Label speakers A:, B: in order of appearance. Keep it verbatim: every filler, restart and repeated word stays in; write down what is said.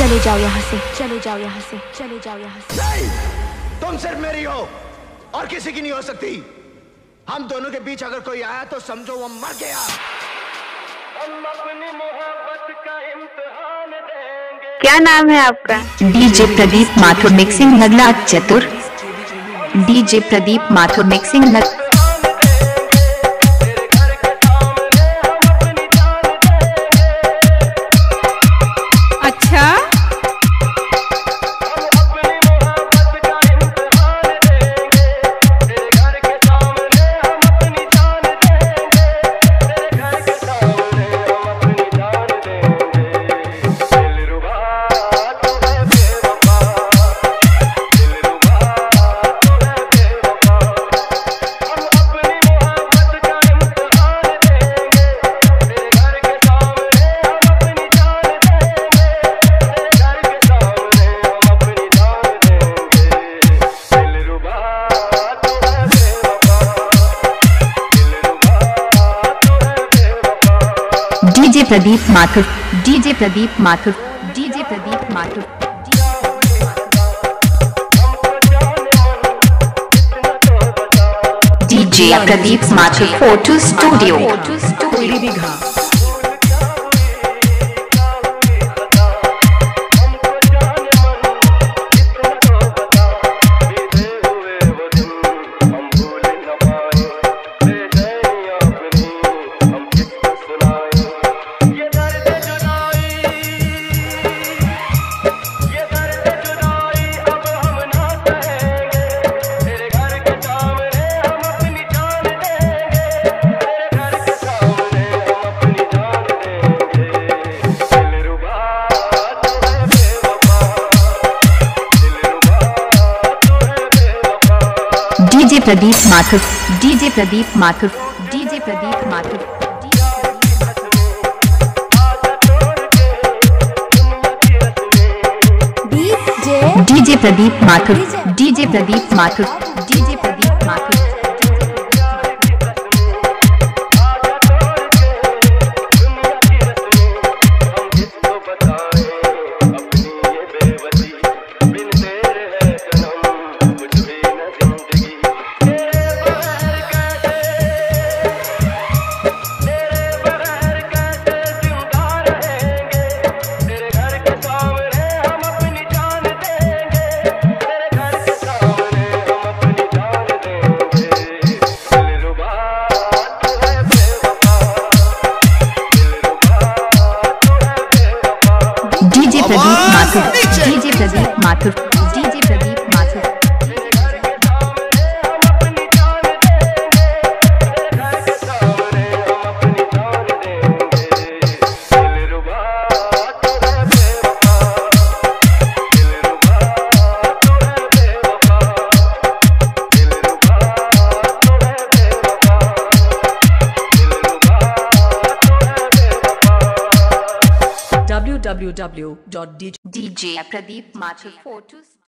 A: चले जाओ यहाँ से, चले जाओ यहाँ से, चले जाओ यहाँ से।
B: नहीं, तुम सिर्फ मेरी हो और किसी की नहीं हो सकती। हम दोनों के बीच अगर कोई आया तो समझो वो मर गया।
C: हम अपनी मोहब्बत का इम्तिहान देंगे।
D: क्या नाम है आपका?
E: DJ Pradeep Mathur mixing Nagla Chatur. DJ Pradeep Mathur mixing नग DJ Pradeep Mathur, DJ Pradeep Mathur, DJ Pradeep Mathur. DJ Pradeep Mathur photo studio. DJ Pradeep Mathur, DJ Pradeep Mathur, DJ Pradeep Mathur. DJ Pradeep Mathur, DJ Pradeep Mathur, DJ Pradeep Mathur. DJ Pradeep Mathur, DJ Pradeep Mathur, DJ Pradeep Mathur.
F: w w w dot d j
E: DJ Pradeep Mathur photo.